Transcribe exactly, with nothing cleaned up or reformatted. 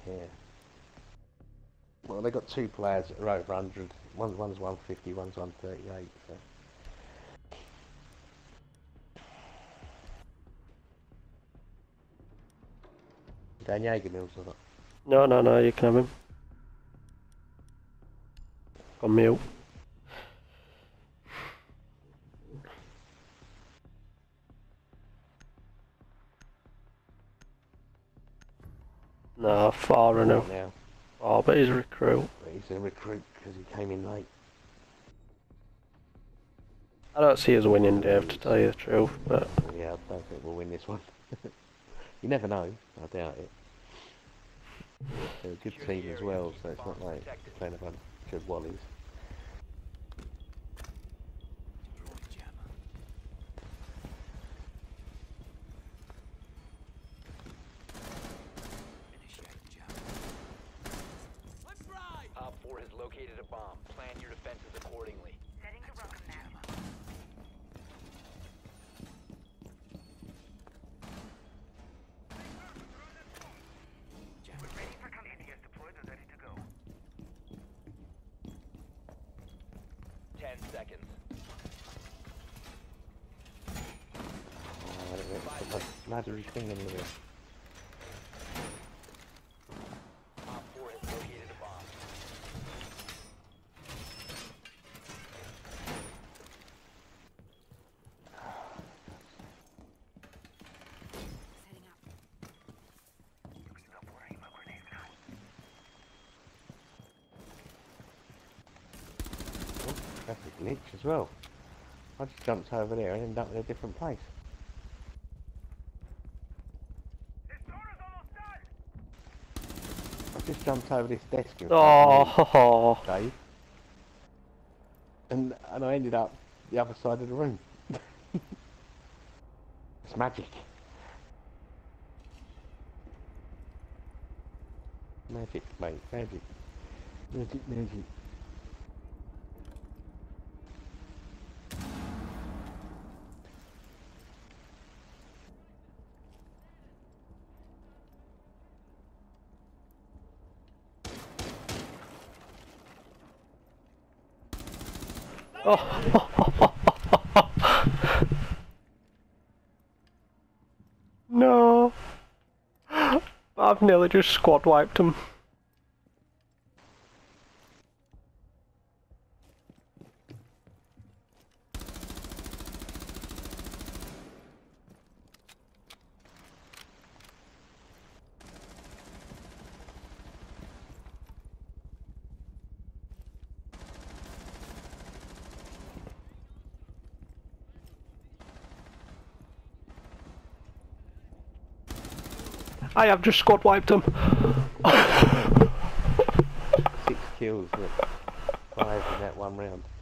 Yeah. Well, they got two players that are over one hundred. One, one's one fifty, one's one thirty-eight. So. Dan Jaeger Mills or not? No, no, no, you can have him. On mute. No, far enough. Now. Oh, but he's a recruit. But he's a recruit because he came in late. I don't see us winning, Dave, to tell you the truth, but... Yeah, I don't think we'll win this one. You never know, I doubt it. They're a good team as well, so it's not like playing a bunch of wallies. Op four has located a bomb. Plan your defenses accordingly. Setting the welcome mat. We're ready for coming. He has deployed and ready to go. Ten seconds. Oh, I don't know, put my laddery thing in there. Op four has located a bomb. Setting up. Using up for aim a grenade now. Oh, that's a glitch as well. I just jumped over there and ended up in a different place. This door is almost done. I just jumped over this desk in front of Oh, me, Dave. And, and I ended up the other side of the room. It's magic. Magic, mate, magic. Magic, magic. oh. No. I've nearly just squad wiped him. I have just squad wiped him. Six kills, but five in that one round.